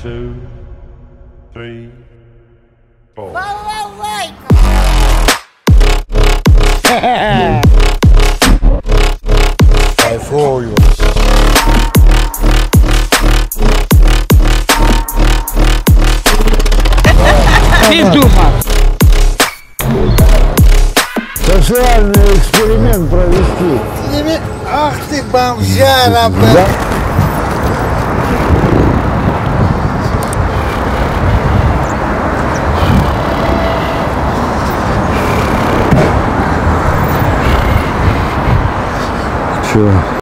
2, 3, 4. Кайфую. Социальный эксперимент провести. Ах ты бомжара, блядь!